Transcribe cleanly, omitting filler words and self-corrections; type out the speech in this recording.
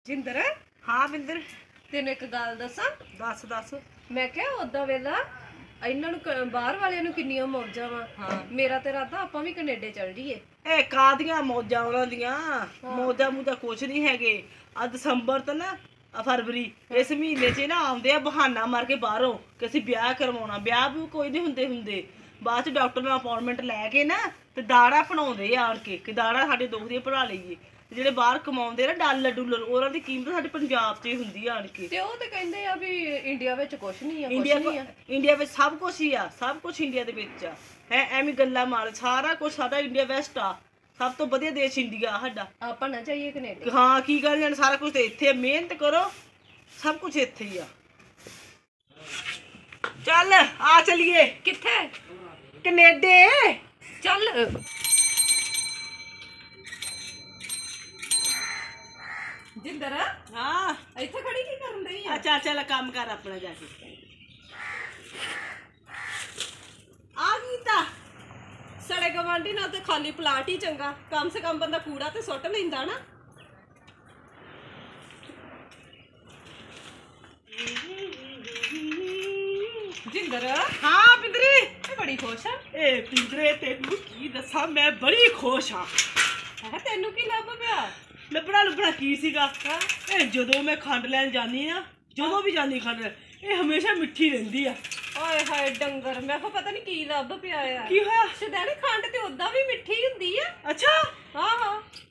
जिंदर हाँ बिंदर तेन एक गल दसा दस दस मैं क्या ओदा वेला इन्हां नूं बाहर वालियां नूं किन्नियां मौजां वा हाँ मेरा ते इरादा आपां भी कनेडे चल जाइए ए कादियां मौजां उन्हां दियां मौजां मुझा कुछ नहीं हैगे आ दसंबर तो ना फरवरी इस महीने च ना आउंदे आ बहाना मार के बाहरों कि असीं ब्याह करवाउणा ब्याह भी कोई नहीं हुंदे बाद च डॉक्टर नाल अपॉइंटमेंट लैके ना ते दाड़ा फड़ाउंदे आण के कि दाड़ा साडे दुखदी भरा लईए ਜਿਹੜੇ ਬਾਹਰ ਕਮਾਉਂਦੇ ਨਾ ਡਾਲਰ ਉਹਨਾਂ ਦੀ ਕੀਮਤ ਸਾਡੇ ਪੰਜਾਬ 'ਚ ਹੀ ਹੁੰਦੀ ਆਣ ਕੇ ਤੇ ਉਹ ਤੇ ਕਹਿੰਦੇ ਆ ਵੀ ਇੰਡੀਆ ਵਿੱਚ ਕੁਛ ਨਹੀਂ ਆ ਇੰਡੀਆ ਵਿੱਚ ਸਭ ਕੁਝ ਹੀ ਆ ਸਭ ਕੁਝ ਇੰਡੀਆ ਦੇ ਵਿੱਚ ਆ ਹੈ ਐਵੇਂ ਗੱਲਾਂ ਮਾਰ ਸਾਰਾ ਕੁਝ ਸਾਡਾ ਇੰਡੀਆ ਵੈਸਟ ਆ ਸਭ ਤੋਂ ਵਧੀਆ ਦੇਸ਼ ਇੰਡੀਆ ਸਾਡਾ ਆਪਾਂ ਨਾ ਚਾਹੀਏ ਕੈਨੇਡਾ ਹਾਂ ਕੀ ਗੱਲ ਜਾਣ ਸਾਰਾ ਕੁਝ ਤੇ ਇੱਥੇ ਮਿਹਨਤ ਕਰੋ ਸਭ ਕੁਝ ਇੱਥੇ ਹੀ ਆ ਚੱਲ ਆ ਚਲੀਏ ਕਿੱਥੇ ਕੈਨੇਡੇ ਚੱਲ जिंदर हाँ इत्थे खड़ी की करन रही है अच्छा चल काम कर अपना जाके आ गई ता सड़े गवांडी ना ते खाली प्लाट ही चंगा कम से कम बंदा कूड़ा ते सुट लैंदा ना जिंदर हाँ पिंदरी बड़ी खुश है ए पिंदरे तेनू की दसा मैं बड़ी खुश हाँ है तेनू की लब पिया ਲੱਭਣਾ ਕੀ ਸੀਗਾ ਇਹ ਜਦੋਂ ਮੈਂ ਖੰਡ ਲੈਣ ਜਾਨੀ ਆ ਜਦੋਂ ਵੀ ਜਾਨੀ ਖੰਡ ਇਹ ਹਮੇਸ਼ਾ ਮਿੱਠੀ ਰਹਿੰਦੀ ਆ ਓਏ ਹਾਏ ਡੰਗਰ ਮੈਂ ਕਿਹਾ ਪਤਾ ਨਹੀਂ ਕੀ ਲੱਭ ਪਿਆ ਆ ਕੀ ਹੋਇਆ ਸ਼ਦੈਣੇ ਖੰਡ ਤੇ ਉਦਾਂ ਵੀ ਮਿੱਠੀ ਹੁੰਦੀ ਆ ਅੱਛਾ ਹਾਂ ਹਾਂ